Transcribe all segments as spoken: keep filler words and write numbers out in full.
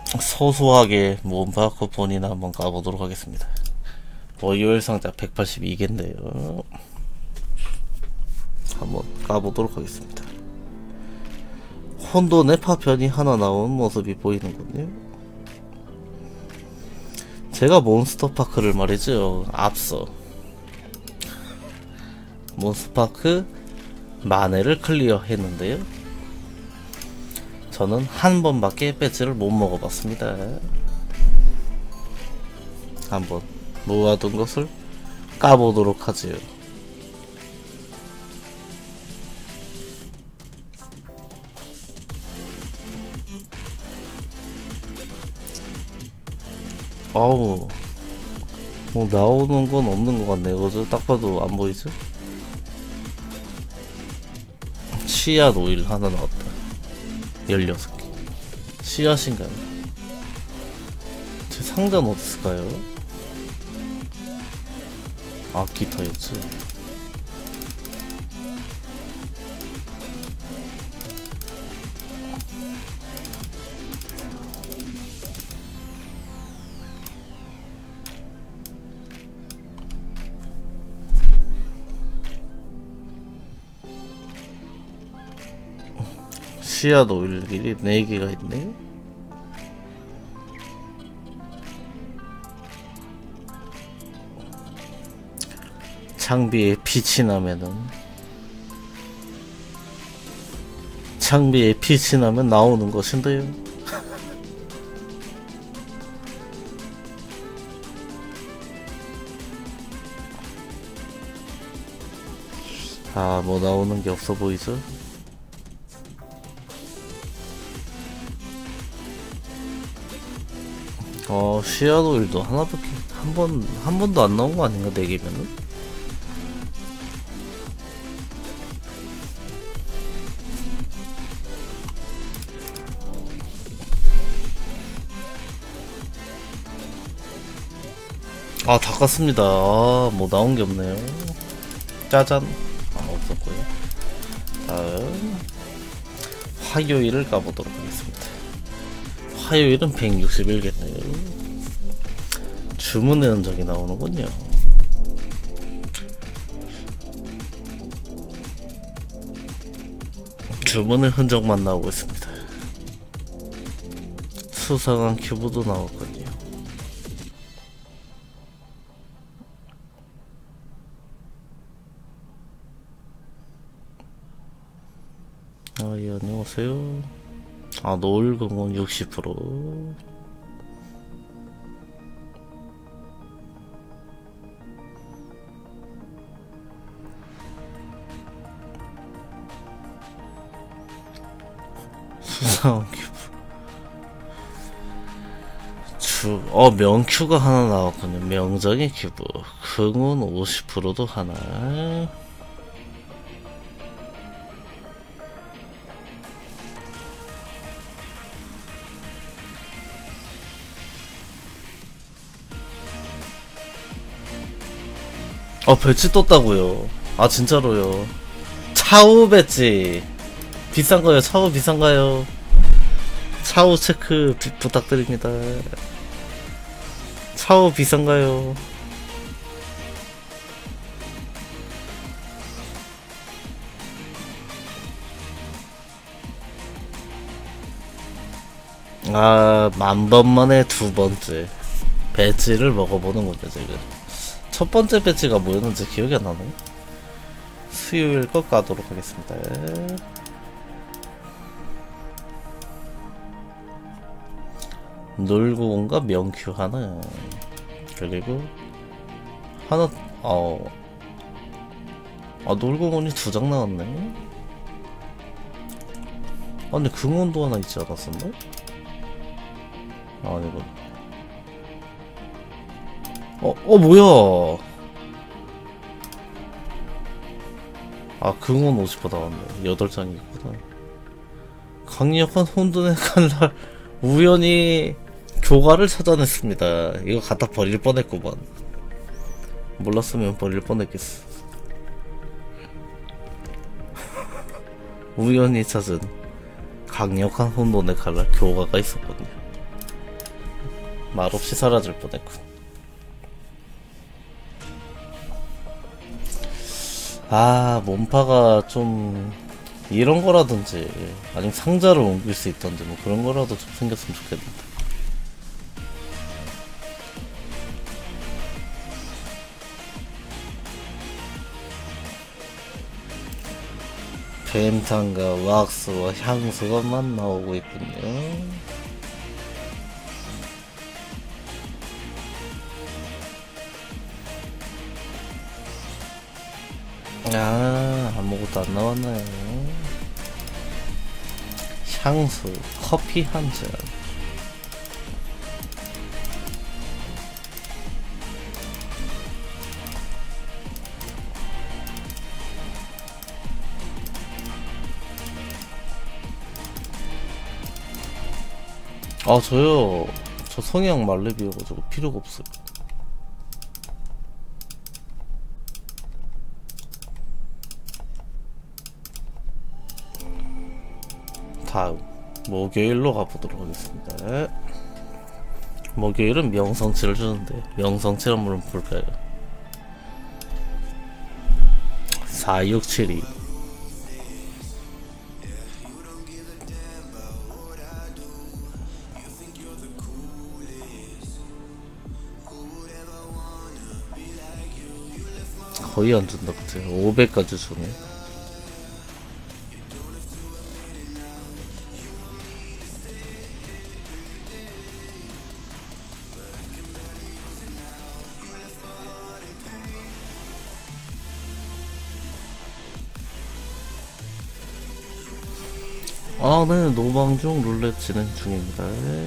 소소하게 몬바코 본이나 한번 까보도록 하겠습니다. 월요일 상자 백팔십이 개인데요. 한번 까보도록 하겠습니다. 혼돈 네파편이 하나 나온 모습이 보이는군요. 제가 몬스터파크를 말이죠, 앞서 몬스터파크 만회를 클리어 했는데요, 저는 한 번밖에 배지를 못 먹어봤습니다. 한번 모아둔 것을 까보도록 하지요. 아우, 뭐 나오는 건 없는 것 같네요. 그죠? 딱 봐도 안 보이죠? 씨앗 오일 하나 나왔다. 열여섯 개. 씨앗인가요? 제 상자는 어디 있을까요? 아, 기타였지. 씨앗 오일길이 네 개가 있네. 장비에 빛이 나면은 장비에 빛이 나면 나오는 것인데요. 아, 뭐 나오는 게 없어 보이죠? 어, 씨앗 오일도 하나밖에 한 번, 한 번도 안 나온 거 아닌가, 네 개면은? 아, 다 깠습니다. 아, 뭐 나온 게 없네요. 짜잔. 아, 없었고요. 다음 화요일을 까보도록 하겠습니다. 화요일은 백육십일 개네요. 주문의 흔적이 나오는군요. 주문의 흔적만 나오고 있습니다. 수상한 큐브도 나왔군요. 아, 예, 안녕하세요. 아, 노을공원 육십 퍼센트. 수상한 큐브. 주, 어, 명큐가 하나 나왔군요. 명정의 큐브. 흥운 오십 퍼센트도 하나. 어, 배지 떴다고요. 아, 진짜로요. 차우 배지 비싼거요. 차우 비싼가요? 차우 체크 비, 부탁드립니다. 차우 비싼가요? 아, 만번만에 두 번째 배지를 먹어보는군요, 지금. 첫 번째 배지가 뭐였는지 기억이 안 나네. 수요일 거 까도록 하겠습니다. 놀고온과 명큐 하나, 그리고 하나, 어, 아, 놀고온이 두 장 나왔네. 아, 근데 금온도 하나 있지 않았었나? 아, 이거. 어, 어, 뭐야. 아, 금온 오십 퍼센트 나왔네. 여덟 장이 있구나. 강력한 혼돈의 칼날. 우연히 교과를 찾아냈습니다. 이거 갖다 버릴 뻔했구만. 몰랐으면 버릴 뻔했겠어. 우연히 찾은 강력한 혼돈의 칼날 교과가 있었거든요. 말없이 사라질 뻔했군. 아, 몸파가 좀 이런 거라든지 아니면 상자를 옮길 수 있던지 뭐 그런 거라도 좀 생겼으면 좋겠는데. 펜탄과 왁스와 향수가만 나오고 있군요. 아, 아무것도 안 나왔나요? 향수, 커피 한 잔. 아, 저요. 저 성형 말레비여가지고 필요가 없어요. 다음 목요일로 가보도록 하겠습니다. 목요일은 명성치를 주는데 명성치 한번 볼까요? 사육칠이 거의 안 준다 그치? 오백까지 주네. 아, 네, 노방중 룰렛 진행 중입니다.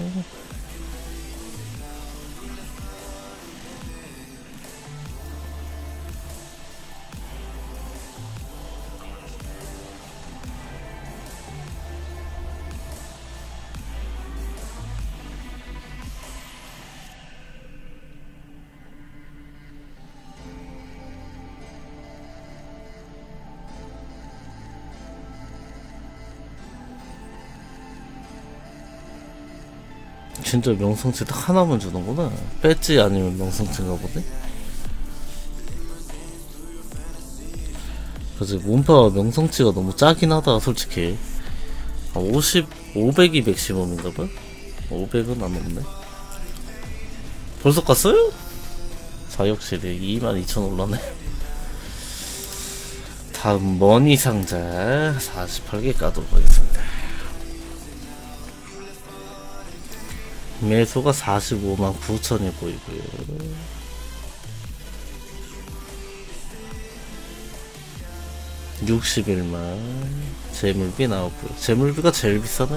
진짜 명성치 딱 하나만 주는구나. 배지 아니면 명성치인가 보네. 그치, 몸파 명성치가 너무 짜긴 하다 솔직히. 아, 오십, 오백이 맥시멈인가봐? 오백은 안 넘네. 벌써 갔어요? 사육실이 이만 이천 올라네. 다음 머니 상자 사십팔 개 까도록 하겠습니다. 매수가 사십오만 구천이 보이고요. 육십일만 재물비 나오고요. 재물비가 제일 비싸네.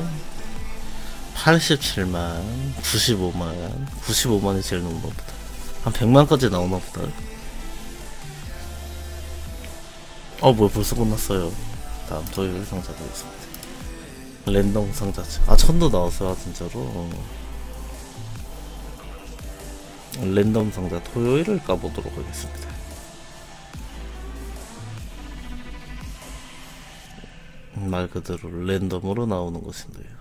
팔십칠만 구십오만 구십오만이 제일 높은 것보다 한 백만까지 나오나 보다. 어, 뭐야, 벌써 끝났어요. 다음 토요일 상자 보겠습니다. 랜덤 상자지. 아, 천도 나왔어요, 진짜로. 랜덤 상자 토요일을 까보도록 하겠습니다. 말 그대로 랜덤으로 나오는 것인데요.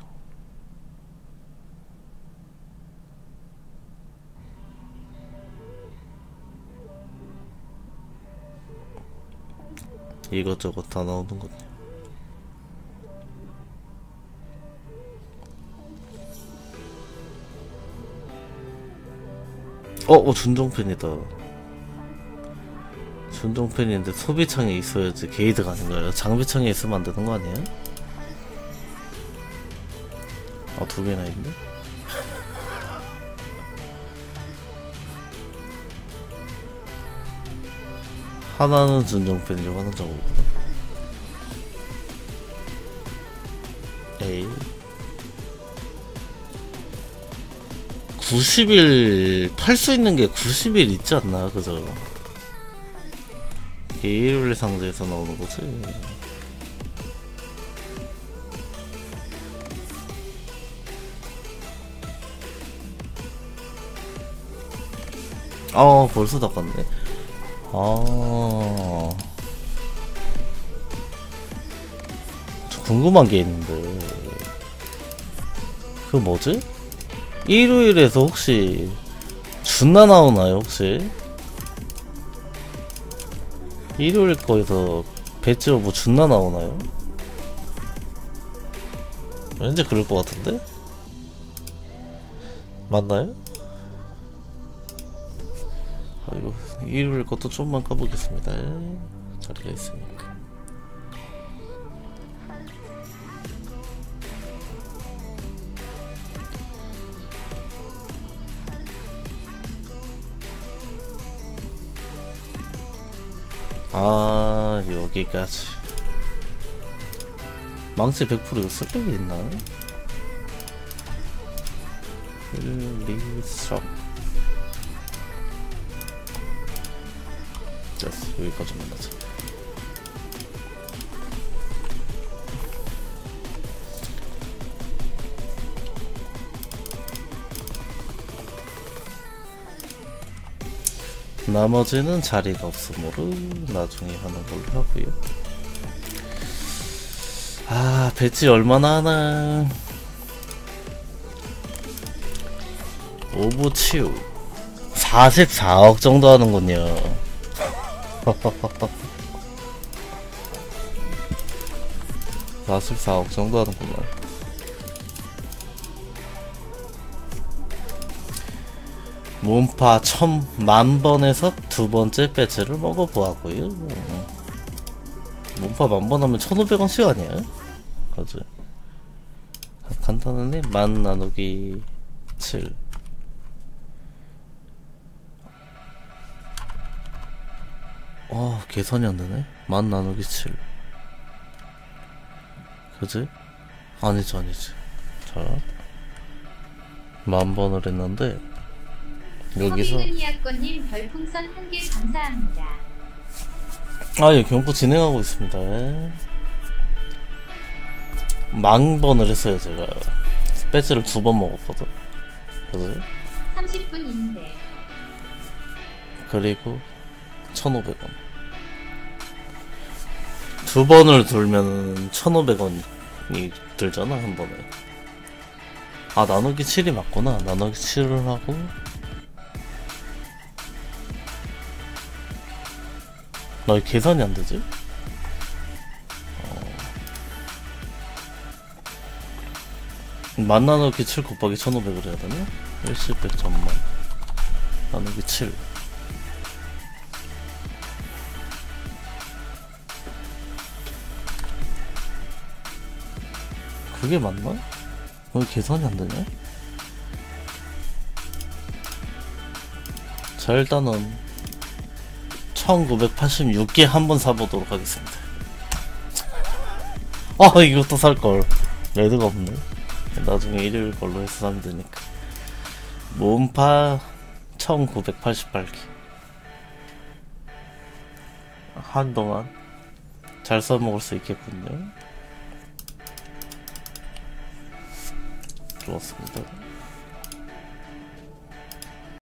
이것저것 다 나오는 거네. 어, 어, 준종팬이다. 준종팬인데 소비창에 있어야지 게이드가 아닌가요? 장비창에 있으면 안 되는 거 아니에요? 아, 두 개나 있네? 하나는 준종팬이고 하나는 저거구나. 에이. 구십 일 팔 수 있는 게 구십 일 있지 않나, 그죠? 일요일 상자에서 나오는 거지. 아, 벌써 닦았네. 아, 저 궁금한 게 있는데, 그 뭐지? 일요일에서 혹시 준나 나오나요 혹시? 일요일 거에서 배지 오브 준나 나오나요? 왠지 그럴 것 같은데? 맞나요? 아이고, 일요일 것도 좀만 까보겠습니다. 자리가 있으니까. 아, 여기까지. 망치 백 퍼센트 쓸데기 있나? 리스럼. 됐어, 여기까지만 하자. 나머지는 자리가 없으므로 나중에 하는 걸로 하고요. 아, 배지 얼마나 하나. 오브치우 사십사억 정도 하는군요. 사십사억 정도 하는구만. 문파 천만 번에서 두 번째 배지를 먹어보았고요. 문파 만 번 하면 천오백 원씩 아니야? 그지? 간단하네. 만 나누기 칠. 어, 계산이 안 되네. 만 나누기 칠. 그지? 아니지, 아니지. 자, 만 번을 했는데, 여기서. 서민은이학권님 별풍선 한 개 감사합니다. 아, 예, 경고 진행하고 있습니다. 만 번을 했어요, 제가. 배지를 두 번 먹었거든. 그지? 삼십 분인데. 그리고, 천오백 원. 두 번을 돌면 천오백 원이 들잖아, 한 번에. 아, 나누기 칠이 맞구나. 나누기 칠을 하고, 나 왜 계산이 안 되지? 어... 만 나누기 칠 곱하기 천오백을 해야 되네? 일십, 백, 천만. 나누기 칠. 그게 맞나? 왜 계산이 안 되냐? 자, 일단은 천구백팔십육 개 한번 사보도록 하겠습니다. 아, 이것도 살걸. 레드가 없네. 나중에 일요일 걸로 해서 사면 되니까. 문파 천구백팔십팔 개. 한동안 잘 써먹을 수 있겠군요. 좋았습니다.